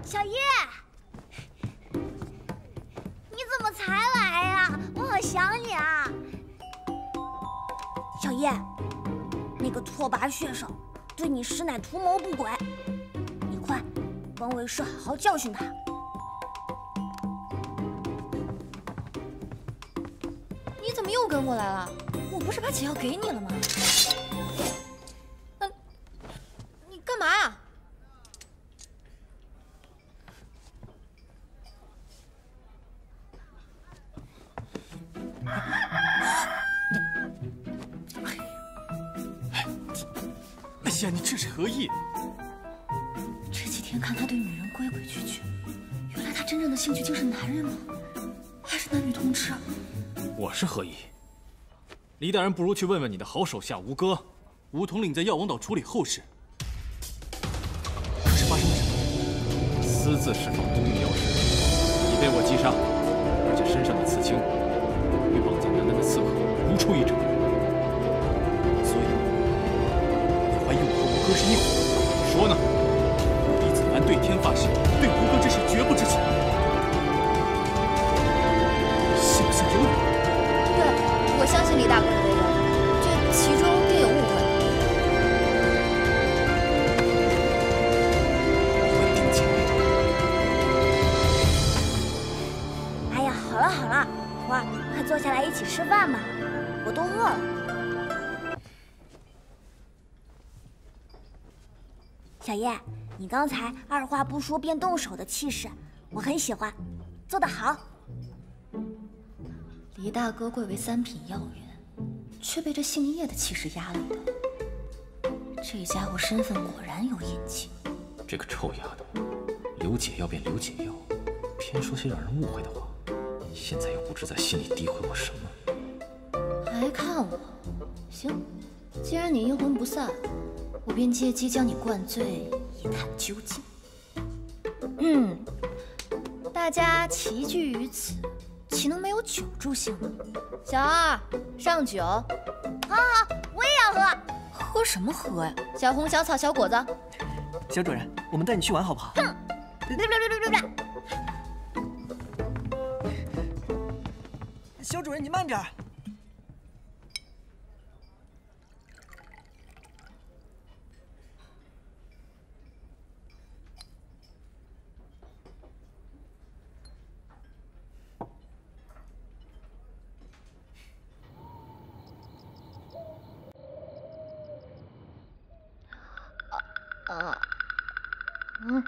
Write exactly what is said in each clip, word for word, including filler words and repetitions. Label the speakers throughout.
Speaker 1: 小叶，你怎么才来呀？我好想你啊！小叶，那个拓跋血手对你实乃图谋不轨，你快帮为师好好教训他。
Speaker 2: 你怎么又跟过来了？我不是把解药给你了吗？嗯，你干嘛呀？
Speaker 3: 哎呀，你这是何意？
Speaker 2: 这几天看他对女人规规矩矩，原来他真正的兴趣竟是男人吗？还是男女通吃？
Speaker 3: 我是何意？黎大人不如去问问你的好手下吴哥，吴统领在药王岛处理后事。可是发生了什么？私自释放东域妖师，已被我击杀，而且身上的刺青与绑架南南的刺客如出一辙。 怀疑我和吴哥是一伙，你说呢？李子兰对天发誓，对吴哥之事绝不知情，信不信由你。
Speaker 2: 对，我相信李大哥的为人，这其中定有误会。
Speaker 3: 我会定睛你
Speaker 1: 的。哎呀，好了好了，花儿，快坐下来一起吃饭吧，我都饿了。 小叶，你刚才二话不说便动手的气势，我很喜欢，做得好。
Speaker 2: 黎大哥贵为三品药元，却被这姓叶的气势压了一头。这家伙身份果然有隐情。
Speaker 3: 这个臭丫头，留解药便留解药，偏说些让人误会的话。现在又不知在心里诋毁我什么，
Speaker 2: 还看我？行，既然你阴魂不散。 我便借机将你灌醉，一探究竟。嗯，大家齐聚于此，岂能没有酒助兴呢？小二，上酒。好，
Speaker 1: 好，我也要喝。
Speaker 2: 喝什么喝呀？小红、小草、小果子。
Speaker 4: 小主人，我们带你去玩好不好？
Speaker 1: 哼！别别别别别别！
Speaker 4: 小主人，你慢点。
Speaker 2: 啊，嗯，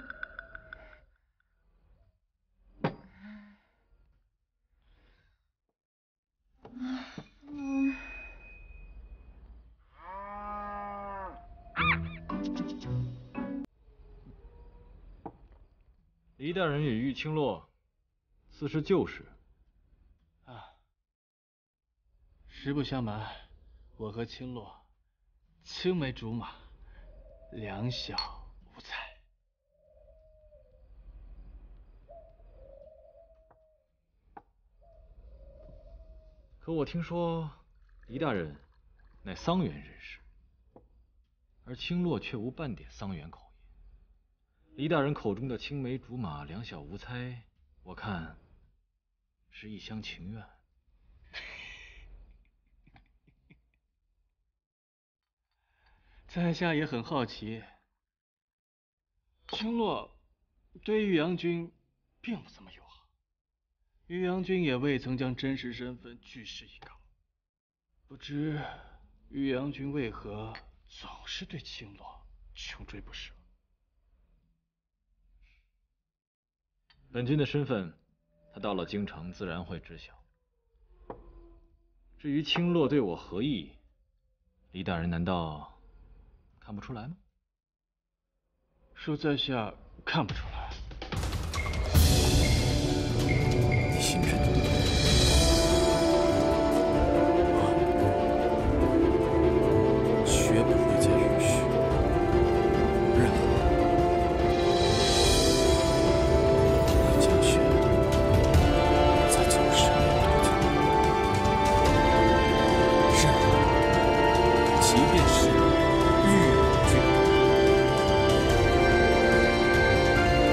Speaker 2: 嗯，
Speaker 3: 黎大人与玉青洛，似是旧识。
Speaker 5: 啊，实不相瞒，我和青洛青梅竹马。 两小无猜，
Speaker 3: 可我听说黎大人乃桑园人士，而青洛却无半点桑园口音。黎大人口中的青梅竹马、两小无猜，我看是一厢情愿。
Speaker 5: 在下也很好奇，青洛对玉阳君并不怎么友好，玉阳君也未曾将真实身份据实以告，不知玉阳君为何总是对青洛穷追不舍？
Speaker 3: 本君的身份，他到了京城自然会知晓。至于青洛对我何意，黎大人难道？ 看不出来吗？
Speaker 5: 恕在下看不出来。
Speaker 3: 你心知肚明。我绝不会再允许任何人为江雪再走失面多久。任何人，即便是。 玉阳君，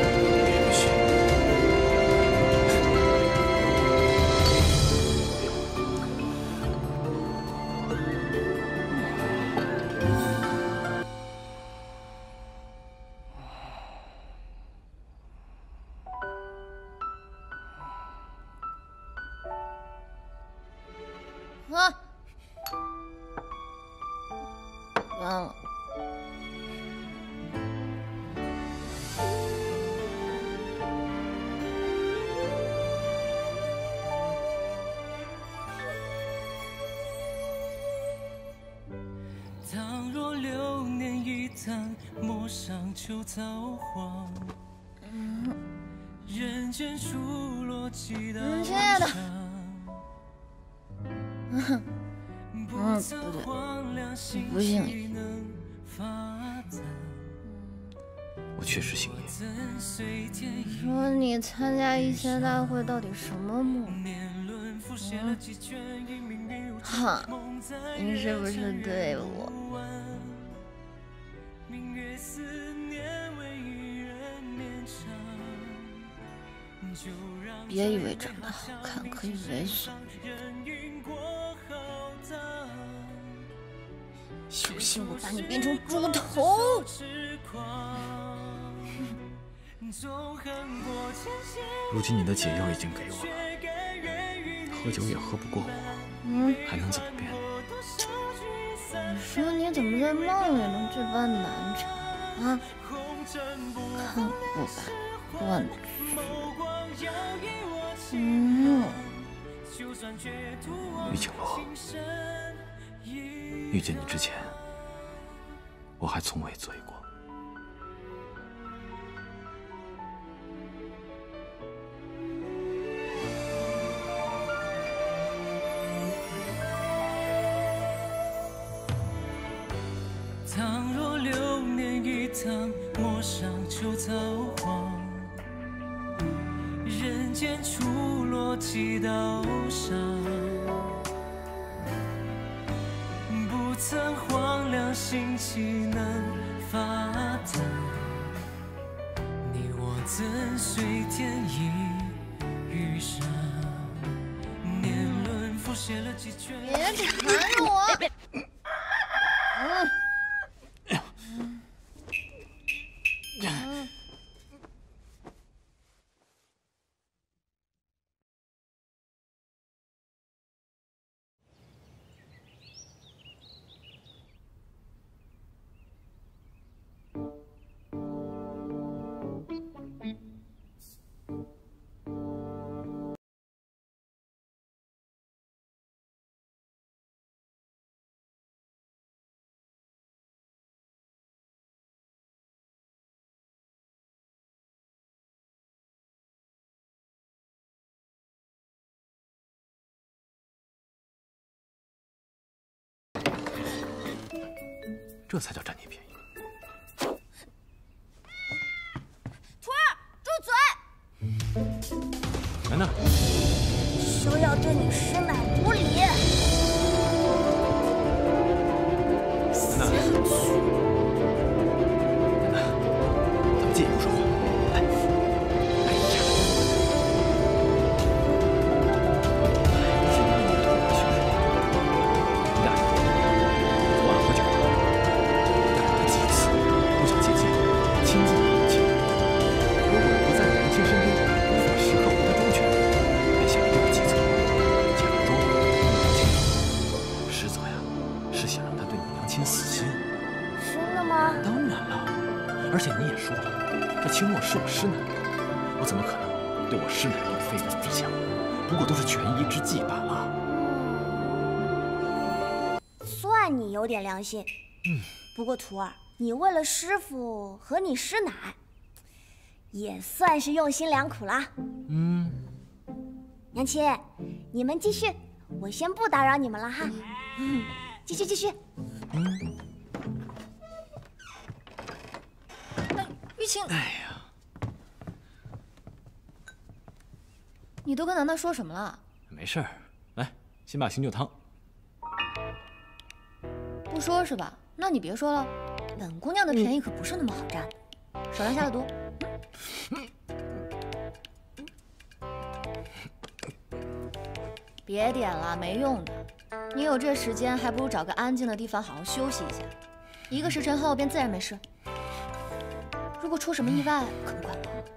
Speaker 6: 趟，陌上秋草黄。人间出落几道
Speaker 2: 嗯，亲爱的。嗯嗯，不对，不姓叶。
Speaker 3: 我确实姓叶。
Speaker 2: 你说你参加一仙大会到底什么目的？嗯，哈，你是不是对我？别以为长得好看可以为所欲为。小心我把你变成猪头！
Speaker 3: 如今你的解药已经给我了，喝酒也喝不过我，
Speaker 2: 嗯，
Speaker 3: 还能怎么变？
Speaker 2: 你说你怎么在梦里能这般难缠啊？看我把你灌醉！嗯，
Speaker 3: 玉青罗，遇见你之前，我还从未醉过。
Speaker 6: 倘若流年一趟，陌上秋草黄。人间出落几道伤，不曾荒凉，心岂能发烫？你我怎随天意遇上？年轮浮写了几卷。
Speaker 2: 别缠我！嗯。
Speaker 3: 这才叫占你便宜。
Speaker 1: 徒儿，住嘴！
Speaker 3: 楠楠，
Speaker 1: 休要对你师奶无礼！
Speaker 3: 楠楠，楠楠，咱们借一步说话。来，哎呀，是因为你的徒儿去世了，李大人，昨晚喝酒了。不想借机亲近你母亲。如果你不在你母亲身边，无法时刻护她周全，便想了这个计策，假装你母亲，实则呀，是想让她对你娘亲死心。
Speaker 1: 真的吗？
Speaker 3: 当然了，而且你也说了，这青洛是我师奶，我怎么可能对我师奶动非分之想？不过都是权宜之计罢了。
Speaker 1: 算你有点良心。
Speaker 3: 嗯。
Speaker 1: 不过徒儿，你为了师傅和你师奶，也算是用心良苦啦。
Speaker 3: 嗯。
Speaker 1: 娘亲，你们继续，我先不打扰你们了哈。嗯，继续继续。
Speaker 3: 嗯。
Speaker 2: 玉清，
Speaker 3: 哎呀，
Speaker 2: 你都跟楠楠说什么了？
Speaker 3: 没事儿，来，先把醒酒汤。
Speaker 2: 不说是吧？那你别说了，本姑娘的便宜可不是那么好占，少量下了毒。别点了，没用的。你有这时间，还不如找个安静的地方好好休息一下，一个时辰后便自然没事。如果出什么意外，可不怪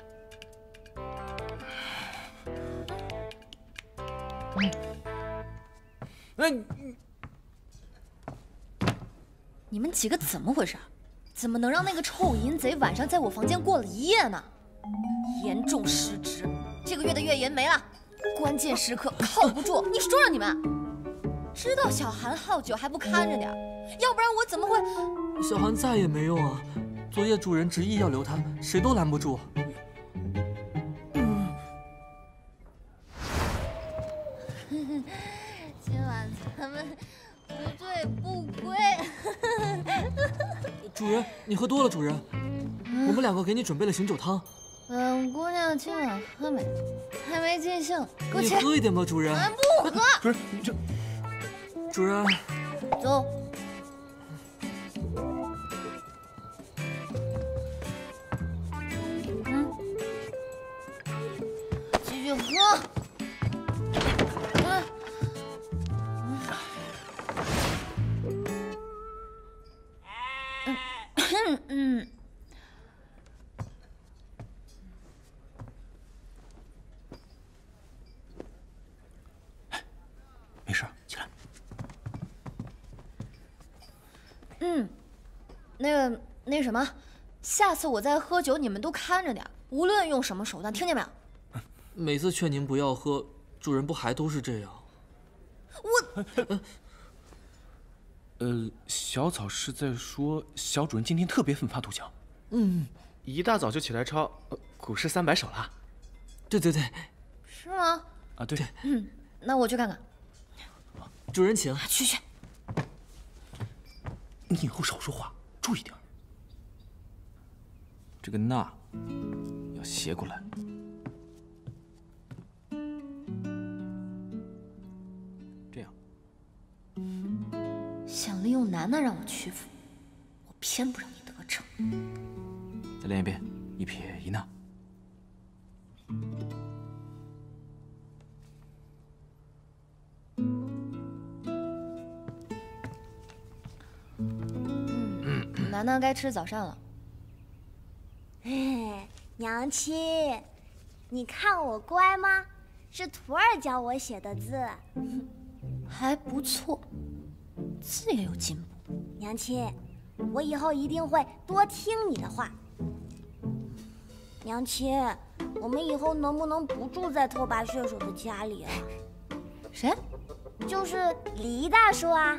Speaker 2: 我。
Speaker 3: 嗯。
Speaker 2: 你们几个怎么回事？怎么能让那个臭淫贼晚上在我房间过了一夜呢？严重失职，这个月的月银没了，关键时刻靠不住。你说说你们，知道小韩好酒还不看着点， 要不然我怎么会……
Speaker 4: 小韩在也没用啊！昨夜主人执意要留他，谁都拦不住。
Speaker 1: 嗯。今晚咱们不醉不归。
Speaker 4: 主人，你喝多了。主人，
Speaker 2: 嗯、
Speaker 4: 我们两个给你准备了醒酒汤。
Speaker 2: 本姑娘今晚喝美，还没尽兴，给我
Speaker 4: 你喝一点吧，主人。
Speaker 2: 不喝。
Speaker 7: 主人，你这……
Speaker 4: 主人，
Speaker 2: 走。嗯，继续喝。嗯。嗯嗯。
Speaker 7: 没事，起来。
Speaker 2: 嗯，那个那什么，下次我再喝酒，你们都看着点，无论用什么手段，听见没有？
Speaker 4: 每次劝您不要喝，主人不还都是这样？
Speaker 2: 我，
Speaker 7: 呃，小草是在说小主人今天特别奋发图强。
Speaker 4: 嗯，
Speaker 7: 一大早就起来抄呃古诗三百首了。
Speaker 4: 对对对。
Speaker 2: 是吗？
Speaker 7: 啊，对。
Speaker 2: 嗯，那我去看看。
Speaker 4: 主人请。
Speaker 2: 去去。
Speaker 7: 你以后少说话，注意点。这个“那”要斜过来。这样。
Speaker 2: 想利用楠楠让我屈服，我偏不让你得逞。
Speaker 7: 再练一遍，一撇一捺。
Speaker 2: 楠楠该吃早膳了。
Speaker 1: 哎，娘亲，你看我乖吗？是徒儿教我写的字，
Speaker 2: 还不错，字也有进步。
Speaker 1: 娘亲，我以后一定会多听你的话。娘亲，我们以后能不能不住在拓跋血手的家里啊？
Speaker 2: 谁？
Speaker 1: 就是黎大叔啊。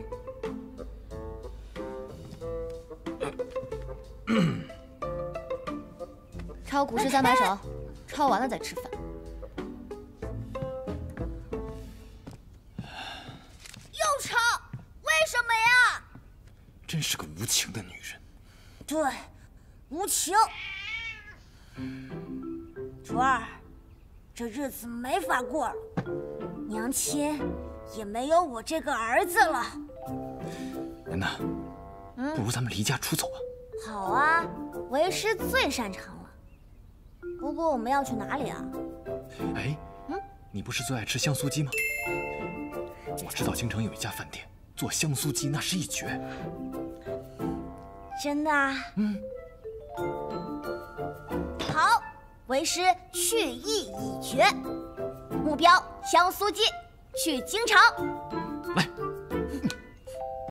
Speaker 2: 抄古诗三百首，抄完了再吃饭。
Speaker 1: 又抄？为什么呀？
Speaker 7: 真是个无情的女人。
Speaker 1: 对，无情。竹儿，这日子没法过了，娘亲也没有我这个儿子了。
Speaker 7: 楠楠，不如咱们离家出走啊！
Speaker 1: 好啊，为师最擅长了。不过我们要去哪里啊？
Speaker 7: 哎，嗯，你不是最爱吃香酥鸡吗？我知道京城有一家饭店做香酥鸡，那是一绝。
Speaker 1: 真的啊？
Speaker 7: 嗯。
Speaker 1: 好，为师去意已决，目标香酥鸡，去京城。
Speaker 7: 来。